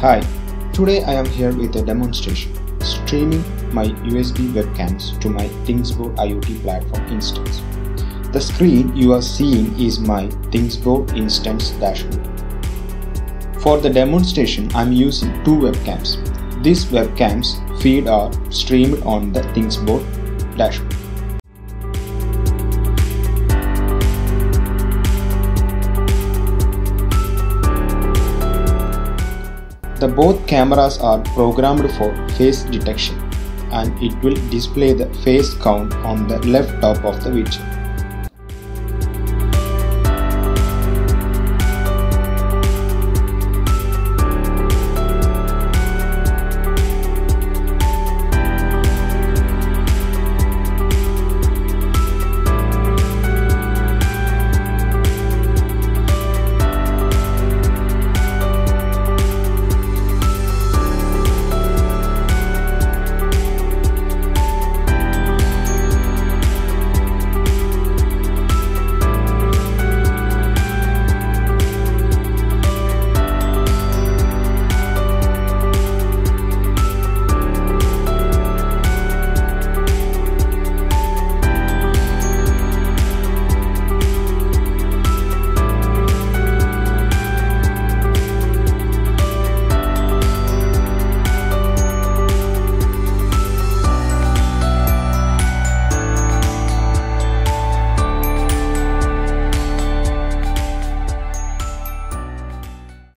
Hi, today I am here with a demonstration, streaming my USB webcams to my ThingsBoard IoT platform instance. The screen you are seeing is my ThingsBoard instance dashboard. For the demonstration, I am using two webcams. These webcams feed are streamed on the ThingsBoard dashboard. The both cameras are programmed for face detection, and it will display the face count on the left top of the widget.